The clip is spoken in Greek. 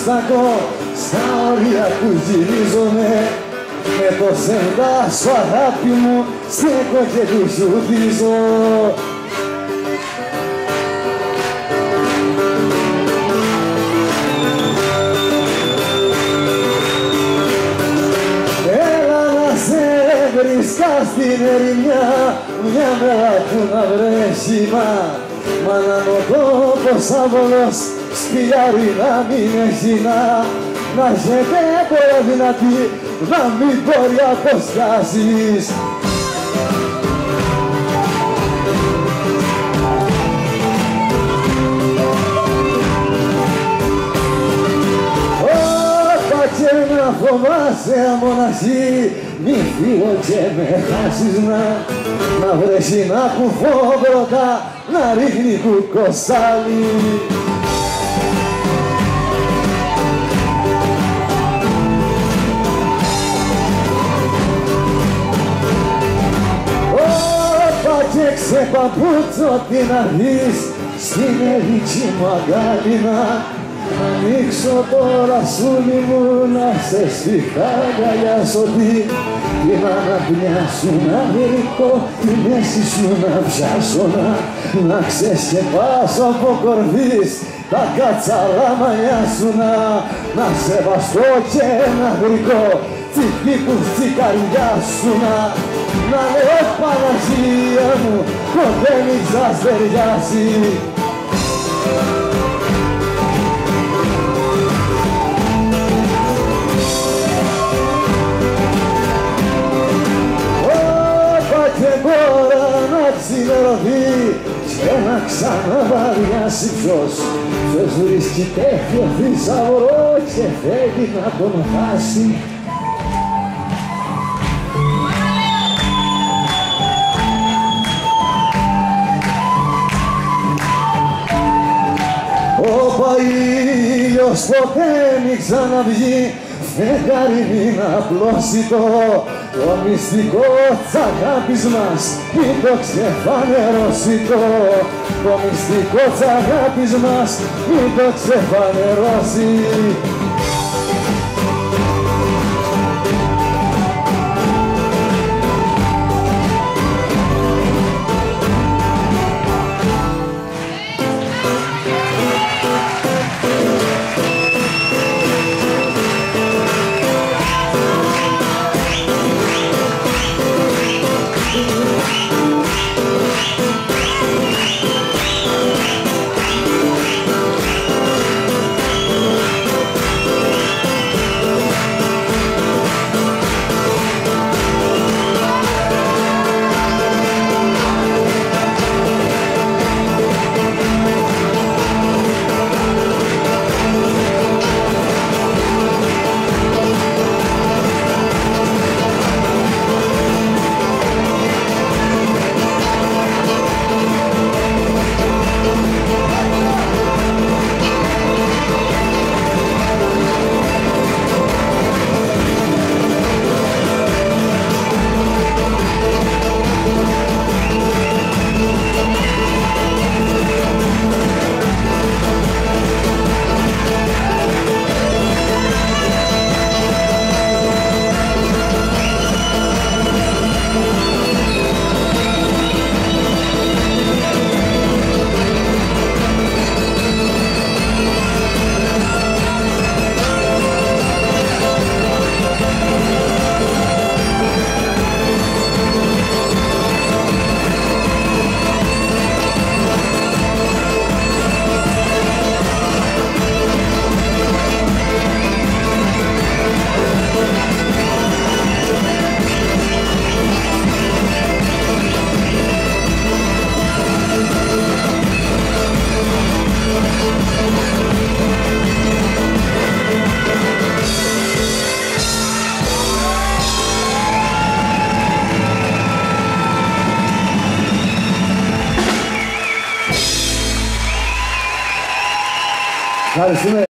στακώ στα όρια που γυρίζομαι. Με το σεντά σου αγάπη μου στέκω και του ζουτίζω. Έλα να σε βρίσκα στην ερημιά, μια μέρα που να βρέσει μα να είναι ο τόπος άβολος, σκυλιάρι να μην έχει να έχετε πολλά δυνατή, να μην μπορεί αποστάσεις. Όπα και να φοβάσαι αμοναχή, μη φύγω και με χάσεις να βρέσει να κουφώ μπροστά, να ρίχνει κουκοσάλι. Και ξεπαπούτσω τι να δεις στην ερική μου αγκάλι να ανοίξω το ρασούλι μου να σε σφιχαγκαλιάσω την αναπνιά σου να βρήκω τη μέση σου να πιάσω να ξεσκεπάσω από κορδείς τα κατσαράμανιά σου να σεβαστώ και να βρήκω τσιπίκου στη καρδιά σου να λέω Παναγία μου, ποτέ μη σας ταιριάσει. Όπα και τώρα να ξημερωθεί και να ξαναβαριάσει ποιος βρίσκει τέτοιο θησαυρό και θέλει να τον χάσει. Όπα ήλιος ποτέ μη ξαναβγεί, φεγγάρι μην απλώσει το μυστικό της αγάπης μας, μην το ξεφανερώσει το μυστικό της αγάπης μας, μην το ξεφανερώσει. Ευχαριστούμε.